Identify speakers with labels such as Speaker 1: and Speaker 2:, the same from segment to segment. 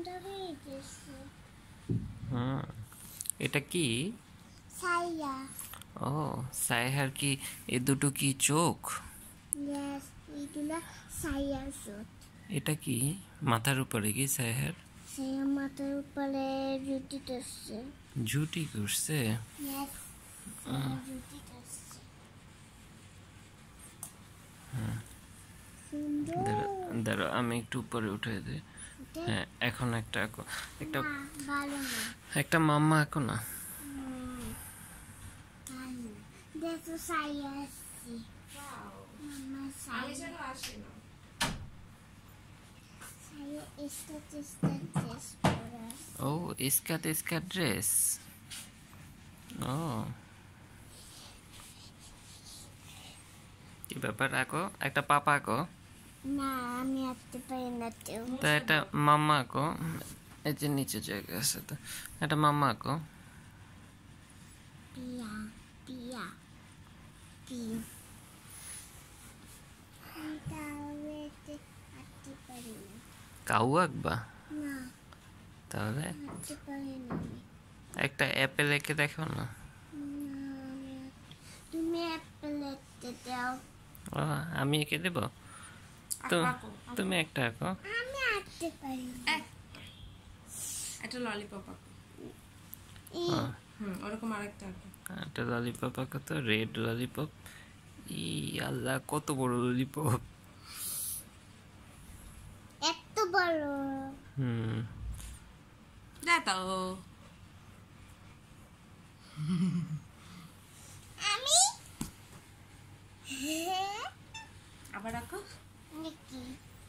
Speaker 1: হুম, এটা কি?
Speaker 2: সাইয়া।
Speaker 1: ও, সাইহার কি এ দুটো কি চোখ?
Speaker 2: ইয়েস, এগুলা সাইয়ার চোখ।
Speaker 1: এটা কি মাথার উপরে কি সাইহার?
Speaker 2: সাইয়া মাথার উপরে রুটি করছে।
Speaker 1: ঝুটি করছে?
Speaker 2: ইয়েস, সাইয়া রুটি করছে। সুন্দর।
Speaker 1: দাঁড়া, আমি একটু উপরে উঠে দিই। হ্যাঁ, এখন একটা একটা
Speaker 2: না, ভালো না।
Speaker 1: একটা মাম্মা আঁকো না।
Speaker 2: ভালো। দেখো সাইয়া আসছে। মাম্মা সাইয়া। সাইয়া স্কাচ পরে আছে।
Speaker 1: ও, ইসকা ড্রেস। ও, কি ব্যাপার? আঁকো, একটা পাপা আঁকো।
Speaker 2: না, আমি আঁকতে পারি না তো।
Speaker 1: তা একটা মাম্মা আঁকো। এই যে নিচে জায়গা আছে তো, একটা মাম্মা আঁকো।
Speaker 2: পিয়া পিয়া পি। আমি আঁকতে পারি না।
Speaker 1: কাউ আঁকবা?
Speaker 2: না,
Speaker 1: তাহলে
Speaker 2: আঁকতে পারি না আমি।
Speaker 1: একটা অ্যাপেল এঁকে দেখো না।
Speaker 2: না, তুমি অ্যাপেল আঁকতে দাও।
Speaker 1: ও, আমি এঁকে দেবো তো? তুমি একটা আঁকো।
Speaker 2: আমি আঁকতে পারি না।
Speaker 3: একটা ললিপপ আঁকো। ওরকম আরেকটা আঁকো।
Speaker 1: একটা ললিপপ আঁকো তো, রেড ললিপপ। ই আল্লাহ, কত বড় ললিপপ!
Speaker 2: এত বড়।
Speaker 1: হুম,
Speaker 3: দাও।
Speaker 2: আমি
Speaker 3: আবার আঁকো।
Speaker 2: নাকি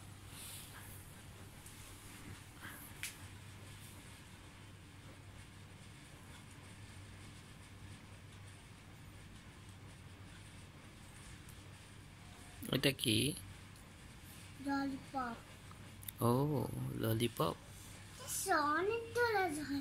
Speaker 1: এটা কি?
Speaker 2: ললিপপ।
Speaker 1: ও, ললিপপ।
Speaker 2: অনেক ধরা